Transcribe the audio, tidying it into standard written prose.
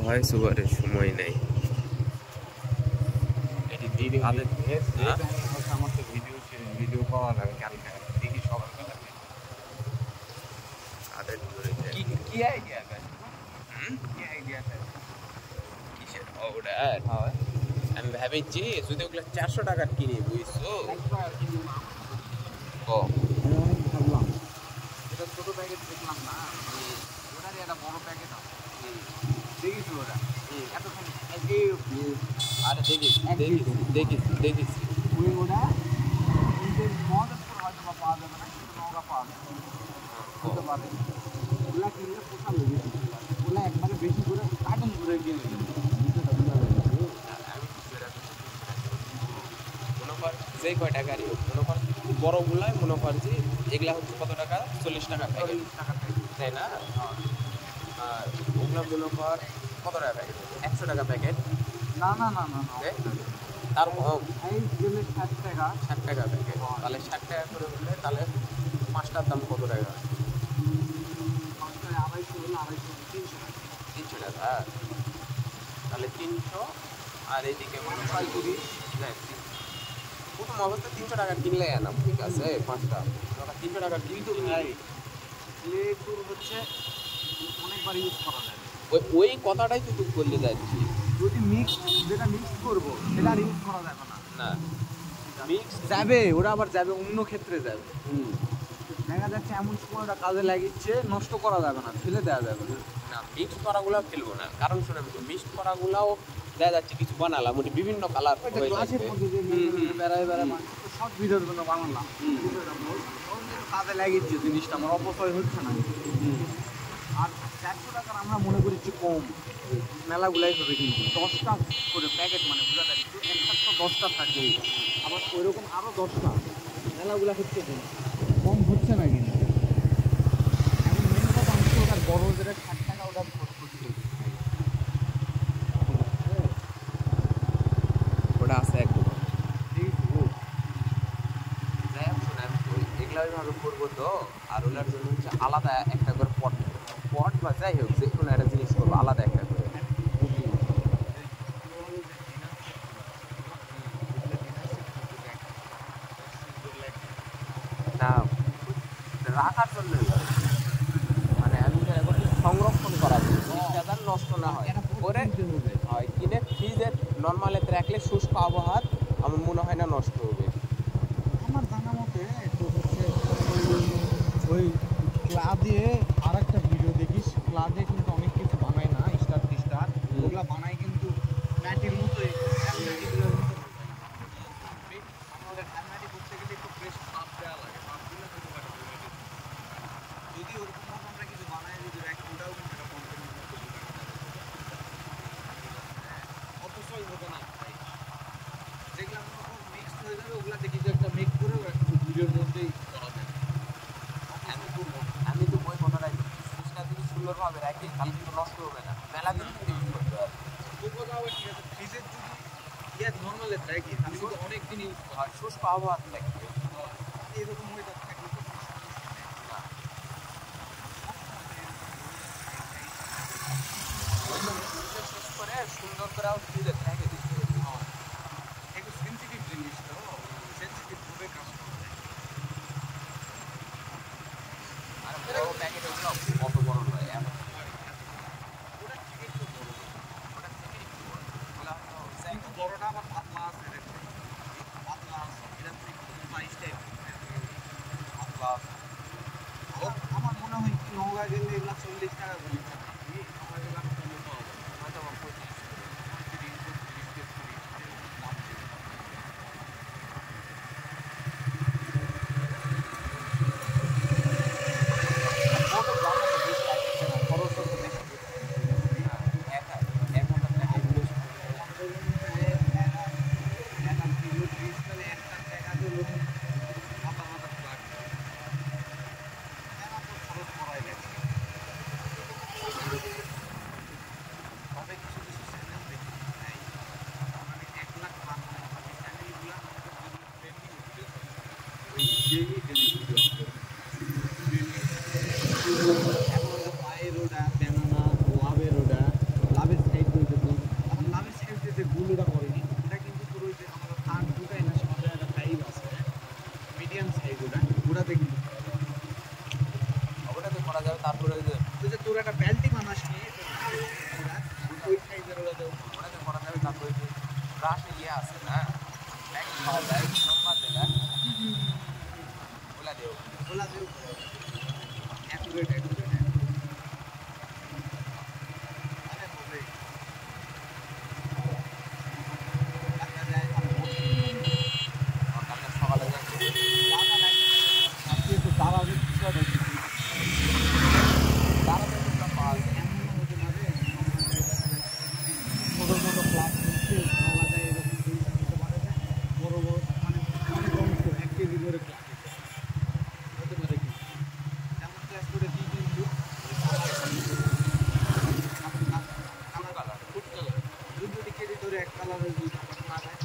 Voice ওভারের সময় নেই। আমার তো ভিডিও পাওয়া লাগে কালকে দেখি সকালবেলা কি আইডিয়া কি আইডিয়া কিসের অর্ডার? আমি ভাবিছি যদি ওগুলো 400 টাকার কিনি, বুঝছো? অনেক ভাবলাম এটা ছোট প্যাকেট দেখলাম না, ওটারই একটা বড় প্যাকেট আছে দেখিস ওরা এতখানি আরে দেখেছি ওই ওটা মহাদেবপুর হয়তো বা পাওয়া যাবে না, কিন্তু নৌকা পাওয়া যাবে হতে পারে। ওগুলা কিনলে পোষা লেগে ওগুলা একবারে বেশি করে কার্টন করে কিনে মনে কর যেই কয় টাকারই হোক, মনে কর বড়গুলাই মনে কর যে এগুলা হচ্ছে কত টাকা, 40 টাকা প্যাকেট, তাই না? আর ওগুলা মনে কর কত টাকা প্যাকেট, 100 টাকা প্যাকেট। না না না না তার কম, এই গেলে 60 টাকা 60 টাকা প্যাকেট। তাহলে 60 টাকা করে হলে তাহলে 5টার দাম কত টাকা? 250 হলে 300 টাকা। তাহলে 300 আর এইদিকে মনে কর 30। প্রথম অবস্থা 300 টাকা কিনলে আনাম, ঠিক আছে? 5টা 300 টাকা কিন্তু ভাই লেবুর হচ্ছে অনেকবার ইউজ করা যায়। ওই কথাটাই তো তুই বলতে যাচ্ছি, যদি যেটা মিক্স করবো সেটা আর ইউজ করা যাবে না। না মিক্স যাবে, ওরা আবার যাবে অন্য ক্ষেত্রে যাবে। দেখা যাচ্ছে এমন সময় ওরা কাজে লাগিচ্ছে, নষ্ট করা যাবে না, ফেলে দেওয়া যাবে না। মিক্স করাগুলো ফেলবো না, কারণ শুনে মিক্স করাগুলাও দেখা যাচ্ছে কিছু বানালাম ওটি বিভিন্ন কালার ক্লাসের মধ্যে যে বেড়ায় সব ভিডিওর জন্য বানালাম, কাজে লাগিয়েছে জিনিসটা আমার অপচয় হচ্ছে না। আর 400 টাকার আমরা মনে করি যে কম, মেলাগুলাই হবে কিন্তু 10টা করে প্যাকেট, মানে বোঝা যাচ্ছে একটা তো 10টা থাকবেই, আবার ওইরকম আরও 10টা মেলাগুলা হচ্ছে কম হচ্ছে না কিন্তু। এখন মেন কথা হচ্ছে ওটার বড় যেটা 60 টাকা ওটার ওটা আছে একদম। এগুলা ওইভাবে করবো তো, আর ওনার জন্য হচ্ছে আলাদা একটা করে পট বা যাই হোক যে কোনো একটা জিনিস করবো আলাদা একটা করে। না রাখার জন্য মানে আমি সংরক্ষণ করার জন্য জিনিসটা যেন নষ্ট না হয় করে কিনে ফ্রিজে নর্মালেতে রাখলে শুষ্ক আবহাওয়া আমার মনে হয় না নষ্ট হবে। আমার জানা মতে তো হচ্ছে ওই ক্লা দিয়ে আর একটা ভিডিও দেখিস, ক্লা দিয়ে কিন্তু অনেক কিছু বানায় না, স্টার ওগুলা বানায় কিন্তু ম্যাটির মতোই করতে গেলে একটু ফ্রেশ পাপ দেওয়া লাগে, পাপ দিলে হতে পারে যদি ওরকম আমরা কিছু বানাই যদি রাখি ওটাও কিন্তু একটা কন্টেন্ট অপচয় হবে না। যেগুলো মিক্সড হয়ে যাবে ওগুলা দেখি যে একটা মিক্স করে ভিডিওর মধ্যেই করা যায়। আমি তো ওই কথাটাই জিনিসটা যদি সুন্দরভাবে রাখি তাহলে কিন্তু নষ্ট হবে না, মেলা দিন থেকে ইউজ করতে পারবে। ঠিক আছে, ফ্রিজের যদি নর্মালে রাখি তাহলে কিন্তু অনেক দিন ইউজ করা হয়, শুষ্ক আবহাওয়া থাকবে এরকম ওয়েদার থাকলে তো শেষ করে সুন্দর করে ফ্রিজে রেখে দিতে হবে। একটু সেন্সিটিভ জিনিস তো, সেন্সিটিভ ভাবে কাজ করা যায়। আর বড় প্যাকেট ওগুলো কত বড় নয়, এমন ওটা থেকে একটু বড়, ওটা থেকে একটু বড়, কিন্তু বড়টা আবার পাতলা আছে, পাতলা আছে, এটা থেকে সাইজ টাইপ পাতলা আছে। আমার মনে হয় কি নৌকা গেলে এগুলা 40 টাকা করে আমার এগুলা কমে পাওয়া যায়, হয়তো 25 এখন পায়ের ওটা ব্যানানা লাভের ওটা লাভের সাইড ব্রাশে ইয়ে আছে না এক খাওয়া যায় লম্বা জেলা ওলা দেও অ্যাকুরেট আরে বলে দেখা যায় কালকে সকালে যাচ্ছি দাদা নাই আজকে তো দাদা দিচ্ছে তারা তো একটা পাওয়া যায় ছোট ছোট ক্লাস করছে পাওয়া যায় এরকম বড় বড় মানে অনেক অংশ 1 কেজি করে ক্লাস হতে পারে কি যেমন ক্লাস করে 3 foot colour foot colour 2 KG ধরে এক কালারের দুই না